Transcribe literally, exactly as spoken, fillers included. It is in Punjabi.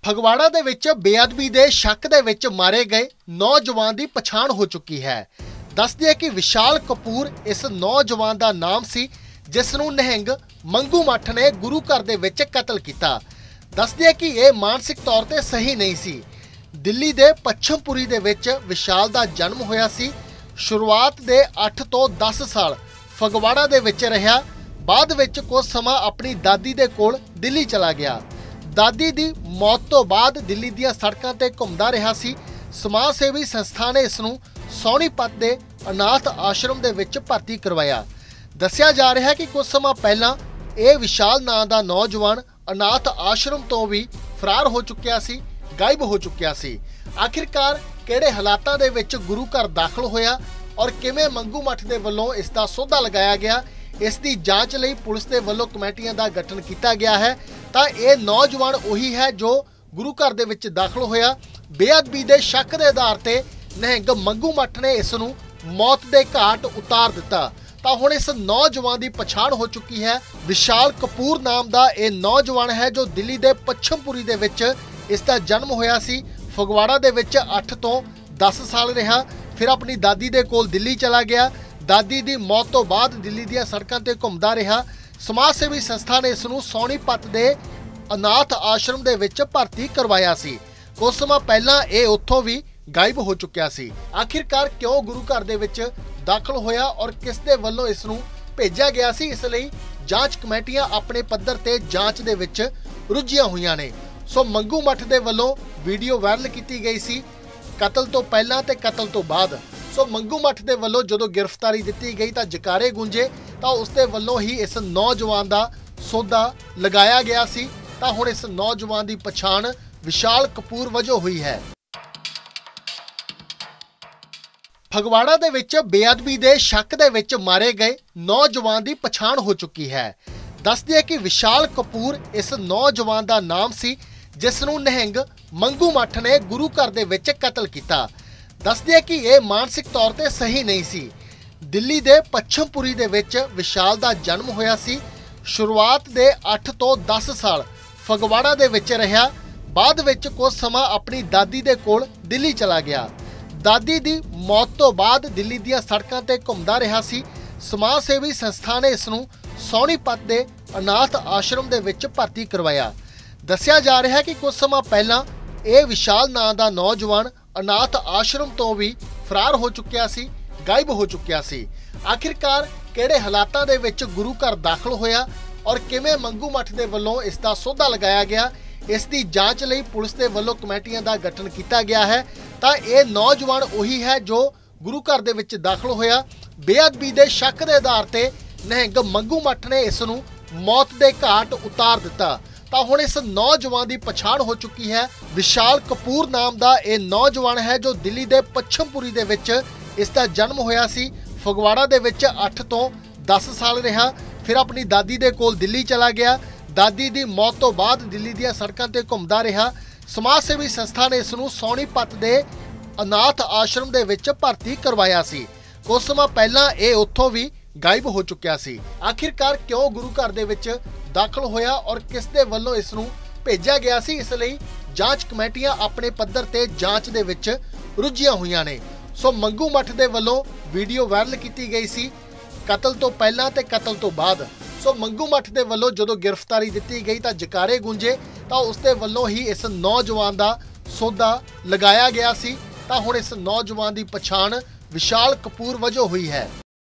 ਫਗਵਾੜਾ ਦੇ ਵਿੱਚ ਬੇਅਦਬੀ ਦੇ ਸ਼ੱਕ ਦੇ ਵਿੱਚ ਮਾਰੇ ਗਏ ਨੌਜਵਾਨ ਦੀ ਪਛਾਣ ਹੋ ਚੁੱਕੀ ਹੈ। ਦੱਸਦੀ ਹੈ ਕਿ ਵਿਸ਼ਾਲ ਕਪੂਰ ਇਸ ਨੌਜਵਾਨ ਦਾ ਨਾਮ ਸੀ, ਜਿਸ ਨੂੰ ਨਿਹੰਗ ਮੰਗੂ ਮੱਠ ਨੇ ਗੁਰੂ ਘਰ ਦੇ ਵਿੱਚ ਕਤਲ ਕੀਤਾ। ਦੱਸਦੀ ਹੈ ਕਿ ਇਹ ਮਾਨਸਿਕ ਤੌਰ ਤੇ ਸਹੀ ਨਹੀਂ ਸੀ। ਦਿੱਲੀ ਦੇ ਪੱਛਮਪੁਰੀ ਦੇ ਵਿੱਚ ਵਿਸ਼ਾਲ ਦਾ ਜਨਮ ਹੋਇਆ ਸੀ। ਸ਼ੁਰੂਆਤ ਦੇ ਅੱਠ ਤੋਂ ਦਸ ਸਾਲ ਫਗਵਾੜਾ ਦੇ ਵਿੱਚ ਰਿਹਾ। ਬਾਅਦ ਵਿੱਚ ਕੁਝ ਸਮਾਂ ਆਪਣੀ ਦਾਦੀ ਦੇ ਕੋਲ ਦਿੱਲੀ ਚਲਾ ਗਿਆ। ਦਾਦੀ ਦੀ ਮੌਤ ਤੋਂ ਬਾਅਦ ਦਿੱਲੀ ਦੀਆਂ ਸੜਕਾਂ ਤੇ ਘੁੰਮਦਾ ਰਿਹਾ ਸੀ। ਸਮਾਜ ਸੇਵੀ ਸੰਸਥਾ ਨੇ ਇਸ ਨੂੰ ਸੋਨੀਪਤ ਦੇ ਅਨਾਥ ਆਸ਼ਰਮ ਦੇ ਵਿੱਚ ਭਰਤੀ ਕਰਵਾਇਆ। ਦੱਸਿਆ ਜਾ ਰਿਹਾ ਹੈ ਕਿ ਕੁਝ ਸਮਾਂ ਪਹਿਲਾਂ ਇਹ ਵਿਸ਼ਾਲ ਨਾਂ ਦਾ ਨੌਜਵਾਨ ਅਨਾਥ ਆਸ਼ਰਮ ਤੋਂ ਵੀ ਫਰਾਰ ਹੋ ਚੁੱਕਿਆ ਸੀ, ਗਾਇਬ ਹੋ ਚੁੱਕਿਆ ਸੀ। ਆਖਿਰਕਾਰ ਕਿਹੜੇ ਹਾਲਾਤਾਂ ਦੇ ਵਿੱਚ ਗੁਰੂ ਘਰ ਦਾਖਲ ਹੋਇਆ ਔਰ ਕਿਵੇਂ ਮੰਗੂ ਮੱਠ ਦੇ ਵੱਲੋਂ ਇਸ ਦਾ ਸੌਦਾ ਲਗਾਇਆ ਗਿਆ, ਇਸ ਦੀ ਜਾਂਚ ਲਈ ਪੁਲਿਸ ਦੇ ਵੱਲੋਂ ਕਮੇਟੀਆਂ ਦਾ ਗਠਨ ਕੀਤਾ ਗਿਆ ਹੈ। ਤਾਂ ਇਹ ਨੌਜਵਾਨ ਉਹੀ ਹੈ ਜੋ ਗੁਰੂ ਘਰ ਦੇ ਵਿੱਚ ਦਾਖਲ ਹੋਇਆ। ਬੇਅਦਬੀ ਦੇ ਸ਼ੱਕ ਦੇ ਆਧਾਰ ਤੇ ਨਿਹੰਗ ਮੰਗੂ ਮੱਠ ਨੇ ਇਸ ਨੂੰ ਮੌਤ ਦੇ ਘਾਟ ਉਤਾਰ ਦਿੱਤਾ। ਤਾਂ ਹੁਣ ਇਸ ਨੌਜਵਾਨ ਦੀ ਪਛਾਣ ਹੋ ਚੁੱਕੀ ਹੈ। ਵਿਸ਼ਾਲ ਕਪੂਰ ਨਾਮ ਦਾ ਇਹ ਨੌਜਵਾਨ ਹੈ ਜੋ ਦਿੱਲੀ ਦੇ ਪੱਛਮਪੁਰੀ ਦੇ ਵਿੱਚ ਇਸ ਦਾ ਜਨਮ ਹੋਇਆ ਸੀ। ਫਗਵਾੜਾ ਦੇ ਵਿੱਚ ਅੱਠ ਤੋਂ ਦਸ ਸਾਲ ਰਿਹਾ, ਫਿਰ ਆਪਣੀ ਦਾਦੀ ਦੇ ਕੋਲ ਦਿੱਲੀ ਚਲਾ ਗਿਆ। ਦਾਦੀ ਦੀ ਮੌਤ ਤੋਂ ਬਾਅਦ ਦਿੱਲੀ ਦੀਆਂ ਸੜਕਾਂ ਤੇ ਘੁੰਮਦਾ ਰਿਹਾ। ਸਮਾਜ ਸੇਵੀ ਸੰਸਥਾ ਨੇ ਇਸ ਨੂੰ ਸੋਨੀਪਤ ਦੇ ਅਨਾਥ ਆਸ਼ਰਮ ਦੇ ਵਿੱਚ ਭਰਤੀ ਕਰਵਾਇਆ ਸੀ। ਕੁਝ ਸਮਾਂ ਪਹਿਲਾਂ ਇਹ ਉੱਥੋਂ ਵੀ ਗਾਇਬ ਹੋ ਚੁੱਕਿਆ ਸੀ। ਆਖਿਰਕਾਰ ਕਿਉਂ ਗੁਰੂ ਘਰ ਦੇ ਵਿੱਚ ਦਾਖਲ ਹੋਇਆ ਔਰ ਕਿਸ ਦੇ ਵੱਲੋਂ ਇਸ ਨੂੰ ਭੇਜਿਆ ਗਿਆ ਸੀ, ਇਸ ਲਈ ਜਾਂਚ ਕਮੇਟੀਆਂ ਆਪਣੇ ਪੱਧਰ ਤੇ ਜਾਂਚ ਦੇ ਵਿੱਚ ਰੁੱਝੀਆਂ ਹੋਈਆਂ ਨੇ। ਸੋ ਮੰਗੂ ਮੱਠ ਦੇ ਵੱਲੋਂ ਵੀਡੀਓ ਵਾਇਰਲ ਕੀਤੀ ਗਈ ਸੀ ਕਤਲ ਤੋਂ ਪਹਿਲਾਂ ਤੇ ਕਤਲ ਤੋਂ ਬਾਅਦ। ਸੋ ਮੰਗੂ ਮੱਠ ਦੇ ਵੱਲੋਂ ਜਦੋਂ ਗ੍ਰਿਫਤਾਰੀ ਦਿੱਤੀ ਗਈ ਤਾਂ ਜਕਾਰੇ ਗੂੰਜੇ, ਤਾਂ ਉਸ ਦੇ ਵੱਲੋਂ ਹੀ ਇਸ ਨੌਜਵਾਨ ਦਾ ਸੌਦਾ ਲਗਾਇਆ ਗਿਆ ਸੀ। ਤਾਂ ਹੁਣ ਇਸ ਨੌਜਵਾਨ ਦੀ ਪਛਾਣ ਵਿਸ਼ਾਲ ਕਪੂਰ ਵਜੋਂ ਹੋਈ ਹੈ। ਫਗਵਾੜਾ ਦੇ ਵਿੱਚ ਬੇਅਦਬੀ ਦੇ ਸ਼ੱਕ ਦੇ ਵਿੱਚ ਮਾਰੇ ਗਏ ਨੌਜਵਾਨ ਦੀ ਪਛਾਣ ਹੋ ਚੁੱਕੀ ਹੈ। ਦੱਸਦੀ ਹੈ ਕਿ ਵਿਸ਼ਾਲ ਕਪੂਰ ਇਸ ਨੌਜਵਾਨ ਦਾ ਨਾਮ ਸੀ, ਜਿਸ ਨੂੰ ਨਿਹੰਗ ਮੰਗੂ ਮੱਠ ਨੇ ਗੁਰੂ ਘਰ ਦੇ ਵਿੱਚ ਕਤਲ ਕੀਤਾ। ਦੱਸਦੀ ਹੈ ਕਿ ਇਹ ਮਾਨਸਿਕ ਤੌਰ ਤੇ ਸਹੀ ਨਹੀਂ ਸੀ। ਦਿੱਲੀ ਦੇ ਪੱਛਮਪੁਰੀ ਦੇ ਵਿੱਚ ਵਿਸ਼ਾਲ ਦਾ ਜਨਮ ਹੋਇਆ ਸੀ। ਸ਼ੁਰੂਆਤ ਦੇ ਅੱਠ ਤੋਂ ਦਸ ਸਾਲ ਫਗਵਾੜਾ ਦੇ ਵਿੱਚ ਰਿਹਾ। ਬਾਅਦ ਵਿੱਚ ਕੁਝ ਸਮਾਂ ਆਪਣੀ ਦਾਦੀ ਦੇ ਕੋਲ ਦਿੱਲੀ ਚਲਾ ਗਿਆ। ਦਾਦੀ ਦੀ ਮੌਤ ਤੋਂ ਬਾਅਦ ਦਿੱਲੀ ਦੀਆਂ ਸੜਕਾਂ ਤੇ ਘੁੰਮਦਾ ਰਿਹਾ ਸੀ। ਸਮਾਜ ਸੇਵੀ ਸੰਸਥਾ ਨੇ ਇਸ ਨੂੰ ਸੋਨੀਪਤ ਦੇ ਅਨਾਥ ਆਸ਼ਰਮ ਦੇ ਵਿੱਚ ਭਰਤੀ ਕਰਵਾਇਆ। ਦੱਸਿਆ ਜਾ ਰਿਹਾ ਹੈ ਕਿ ਕੁਝ ਸਮਾਂ ਪਹਿਲਾਂ ਇਹ ਵਿਸ਼ਾਲ ਨਾਂ ਦਾ ਨੌਜਵਾਨ ਅਨਾਥ ਆਸ਼ਰਮ ਤੋਂ ਵੀ ਫਰਾਰ ਹੋ ਚੁੱਕਿਆ ਸੀ, ਗਾਇਬ ਹੋ ਚੁੱਕਿਆ ਸੀ। ਆਖਿਰਕਾਰ ਕਿਹੜੇ ਹਾਲਾਤਾਂ ਦੇ ਵਿੱਚ ਗੁਰੂ ਘਰ ਦਾਖਲ ਹੋਇਆ ਔਰ ਕਿਵੇਂ ਮੰਗੂ ਮੱਠ ਦੇ ਵੱਲੋਂ ਇਸ ਦਾ ਸੌਦਾ ਲਗਾਇਆ ਗਿਆ, ਇਸ ਦੀ ਜਾਂਚ ਲਈ ਪੁਲਿਸ ਦੇ ਵੱਲੋਂ ਕਮੇਟੀਆਂ ਦਾ ਗਠਨ ਕੀਤਾ ਗਿਆ ਹੈ। ਤਾਂ ਇਹ ਨੌਜਵਾਨ ਉਹੀ ਹੈ ਜੋ ਗੁਰੂ ਘਰ ਦੇ ਵਿੱਚ ਦਾਖਲ ਹੋਇਆ। ਬੇਅਦਬੀ ਦੇ ਸ਼ੱਕ ਦੇ ਆਧਾਰ ਤੇ ਨਿਹੰਗ ਮੰਗੂ ਮੱਠ ਨੇ ਇਸ ਨੂੰ ਮੌਤ ਦੇ ਘਾਟ ਉਤਾਰ ਦਿੱਤਾ। ਤਾਂ ਹੁਣ ਇਸ ਨੌਜਵਾਨ ਦੀ ਪਛਾਣ ਹੋ ਚੁੱਕੀ ਹੈ। ਵਿਸ਼ਾਲ ਕਪੂਰ ਨਾਮ ਦਾ ਇਹ ਨੌਜਵਾਨ ਹੈ ਜੋ ਦਿੱਲੀ ਦੇ ਪੱਛਮਪੁਰੀ ਦੇ ਵਿੱਚ ਇਸ ਦਾ ਜਨਮ ਹੋਇਆ ਸੀ। ਫਗਵਾੜਾ ਦੇ ਵਿੱਚ ਅੱਠ ਤੋਂ ਦਸ ਸਾਲ ਰਿਹਾ, ਫਿਰ ਆਪਣੀ ਦਾਦੀ ਦੇ ਕੋਲ ਦਿੱਲੀ ਚਲਾ ਗਿਆ। ਦਾਦੀ ਦੀ ਮੌਤ ਤੋਂ ਬਾਅਦ ਦਿੱਲੀ ਦੀਆਂ ਸੜਕਾਂ ਤੇ ਘੁੰਮਦਾ ਰਿਹਾ। ਸਮਾਜ ਸੇਵੀ ਸੰਸਥਾ ਨੇ ਇਸ ਨੂੰ ਸੋਨੀਪਤ ਦੇ ਅਨਾਥ ਆਸ਼ਰਮ ਦੇ ਵਿੱਚ ਭਰਤੀ ਕਰਵਾਇਆ ਸੀ। ਕੁਝ ਸਮਾਂ ਪਹਿਲਾਂ ਇਹ ਉੱਥੋਂ ਵੀ ਗਾਇਬ ਹੋ ਚੁੱਕਿਆ ਸੀ। ਆਖਿਰਕਾਰ ਕਿਉਂ ਗੁਰੂ ਘਰ ਦੇ ਵਿੱਚ ਦਾਖਲ ਹੋਇਆ ਔਰ ਕਿਸ ਦੇ ਵੱਲੋਂ ਇਸ ਨੂੰ ਭੇਜਿਆ ਗਿਆ ਸੀ, ਇਸ ਲਈ ਜਾਂਚ ਕਮੇਟੀਆਂ ਆਪਣੇ ਪੱਧਰ ਤੇ ਜਾਂਚ ਦੇ ਵਿੱਚ ਰੁੱਝੀਆਂ ਹੋਈਆਂ ਨੇ। ਸੋ ਮੰਗੂ ਮੱਠ ਦੇ ਵੱਲੋਂ ਵੀਡੀਓ ਵਾਇਰਲ ਕੀਤੀ ਗਈ ਸੀ ਕਤਲ ਤੋਂ ਪਹਿਲਾਂ ਤੇ ਕਤਲ ਤੋਂ ਬਾਅਦ। ਸੋ ਮੰਗੂ ਮੱਠ ਦੇ ਵੱਲੋਂ ਜਦੋਂ ਗ੍ਰਿਫਤਾਰੀ ਦਿੱਤੀ ਗਈ ਤਾਂ ਜਕਾਰੇ ਗੂੰਜੇ, ਤਾਂ ਉਸ ਦੇ ਵੱਲੋਂ ਹੀ ਇਸ ਨੌਜਵਾਨ ਦਾ ਸੌਦਾ ਲਗਾਇਆ ਗਿਆ ਸੀ। ਤਾਂ ਹੁਣ ਇਸ ਨੌਜਵਾਨ ਦੀ ਪਛਾਣ ਵਿਸ਼ਾਲ ਕਪੂਰ ਵਜੋਂ ਹੋਈ ਹੈ।